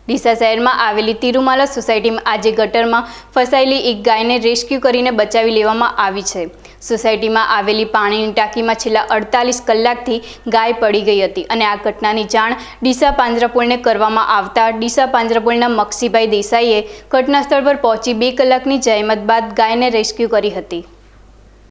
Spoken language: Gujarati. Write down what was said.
ડીસા શહેરમાં આવેલી તિરુમાલા સોસાયટીમાં આજે ગટરમાં ફસાયેલી એક ગાયને રેસ્ક્યુ કરીને બચાવી લેવામાં આવી છે। સોસાયટીમાં આવેલી પાણીની ટાંકીમાં છેલ્લા 48 કલાકથી ગાય પડી ગઈ હતી અને આ ઘટનાની જાણ ડીસા પાંજરાપોળને કરવામાં આવતા ડીસા પાંજરાપોળના મક્ષીભાઈ દેસાઈએ ઘટના સ્થળ પર પહોંચી 2 કલાકની જહેમત બાદ ગાયને રેસ્ક્યુ કરી હતી।